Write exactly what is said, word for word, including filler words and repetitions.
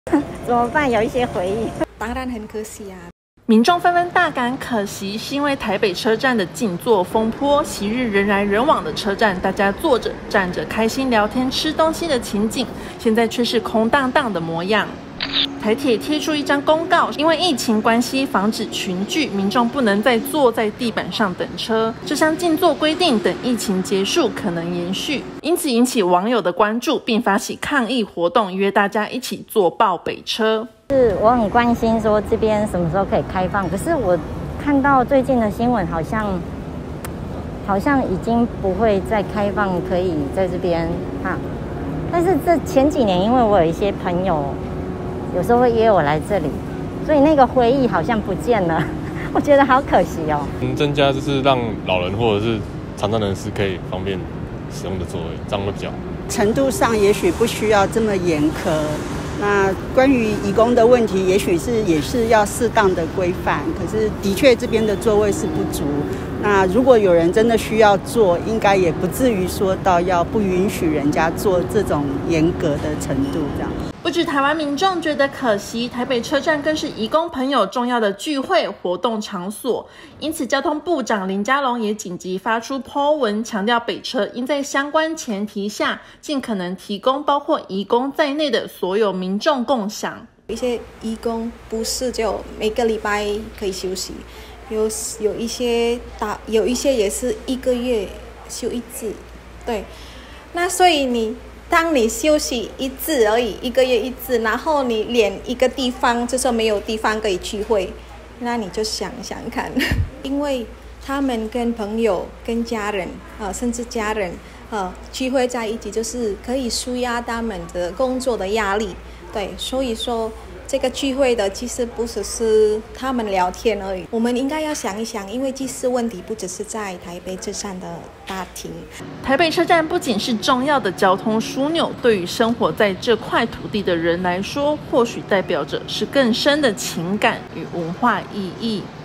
怎么办？有一些回忆， 当然很可惜啊。 民众纷纷大感可惜，是因为台北车站的静坐风波，昔日人来人往的车站，大家坐着站着开心聊天吃东西的情景，现在却是空荡荡的模样。台铁贴出一张公告，因为疫情关系防止群聚，民众不能再坐在地板上等车。这项静坐规定等疫情结束可能延续，因此引起网友的关注，并发起抗议活动，约大家一起坐爆北车。 是我很关心说这边什么时候可以开放，可是我看到最近的新闻好像好像已经不会再开放，可以在这边哈。但是这前几年，因为我有一些朋友。有时候会约我来这里，所以那个回忆好像不见了，我觉得好可惜哦。 嗯，增加就是让老人或者是残障人士可以方便使用的座位，这样会比较好。 程度上也许不需要这么严苛。那关于移工的问题，也许是也是要适当的规范。可是的确这边的座位是不足。那如果有人真的需要坐，应该也不至于说到要不允许人家坐这种严格的程度这样。 不止台湾民众觉得可惜，台北车站更是移工朋友重要的聚会活动场所，因此交通部长林佳龙也紧急发出 po 文，强调北车应在相关前提下，尽可能提供包括移工在内的所有民众共享。 有一些移工不是就每个礼拜可以休息，有有一些打有一些也是一个月休一次，对，那所以你。当你休息一次而已，一个月一次，然后你连一个地方就是没有地方可以聚会，那你就想想看，因为他们跟朋友、跟家人啊，甚至家人啊聚会在一起，就是可以抒压他们的工作的压力。对，所以说这个聚会的其实不只是他们聊天而已，我们应该要想一想，因为其实问题不只是在台北车站的大厅。 台北车站不仅是重要的交通枢纽，对于生活在这块土地的人来说，或许代表着是更深的情感与文化意义。